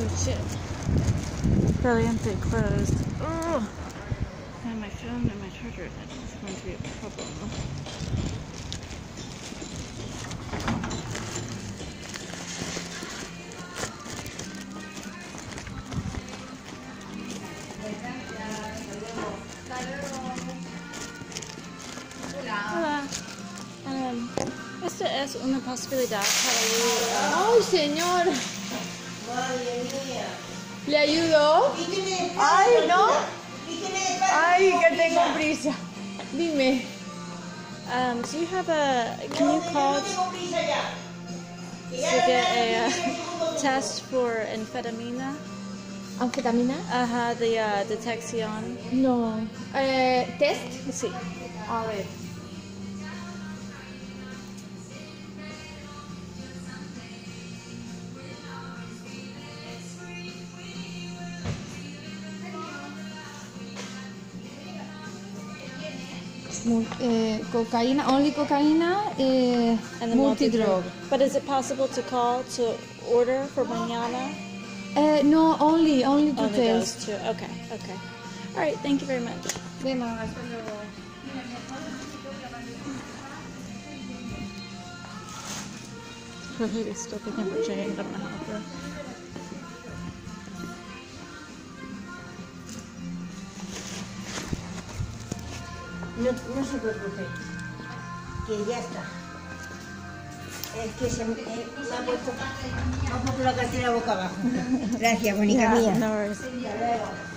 Oh shit. Valiente closed. Oh! And my phone and my charger. That is going to be a problem. Hola. Esta es una posibilidad para ¡Ay, señor! Madre mía. ¿Le ayudo? ¡Ay, no! ¡Ay, que tengo prisa! Dime. do you have can you call to get a test for amphetamina? ¿Anfetamina? Ajá, the detección. No. ¿Test? Sí. A ver. Cocaína, only cocaína, And the multi-drug. But is it possible to call to order for mañana? No, only to Only test. those two. Okay. All right, thank you very much. De nada, hasta luego. Probably still thinking for Jane, but I'm gonna help her. No se preocupe, que ya está. Es que se me ha puesto la cartera boca abajo. Gracias, bonita mía. No worries. Hasta luego.